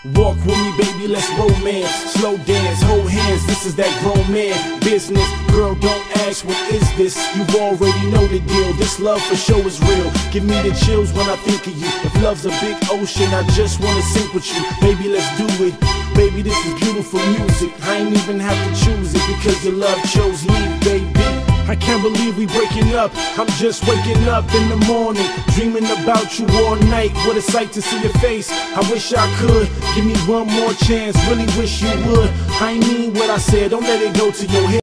Walk with me, baby, let's romance. Slow dance, hold hands, this is that grown man business. Girl, don't ask, what is this? You already know the deal, this love for sure is real. Give me the chills when I think of you. If love's a big ocean, I just wanna sink with you. Baby, let's do it. Baby, this is beautiful music. I ain't even have to choose it because your love chose me, baby. I can't believe we breaking up. I'm just waking up in the morning, dreaming about you all night. What a sight to see your face. I wish I could. Give me one more chance, really wish you would. I ain't mean what I said, don't let it go to your head.